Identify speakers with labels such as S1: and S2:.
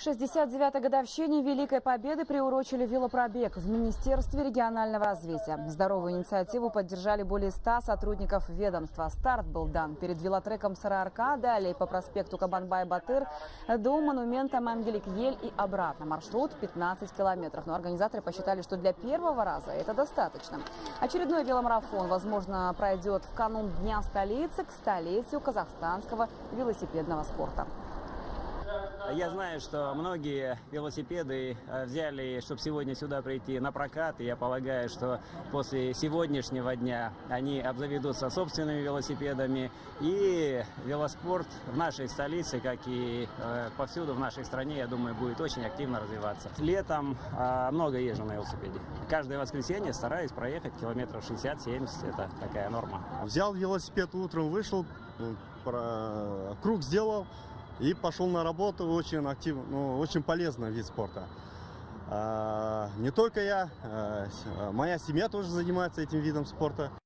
S1: 69-й годовщине Великой Победы приурочили велопробег в Министерстве регионального развития. Здоровую инициативу поддержали более 100 сотрудников ведомства. Старт был дан перед велотреком Сарыарка, далее по проспекту Кабанбай-Батыр до монумента Мәңгілік-ел и обратно. Маршрут 15 километров. Но организаторы посчитали, что для первого раза это достаточно. Очередной веломарафон, возможно, пройдет в канун Дня столицы к столетию казахстанского велосипедного спорта.
S2: Я знаю, что многие велосипеды взяли, чтобы сегодня сюда прийти на прокат. И я полагаю, что после сегодняшнего дня они обзаведутся собственными велосипедами. И велоспорт в нашей столице, как и повсюду в нашей стране, я думаю, будет очень активно развиваться. Летом много езжу на велосипеде. Каждое воскресенье стараюсь проехать километров 60-70. Это такая норма.
S3: Взял велосипед утром, вышел, круг сделал. И пошел на работу. Очень активно, очень полезный вид спорта. Не только я, моя семья тоже занимается этим видом спорта.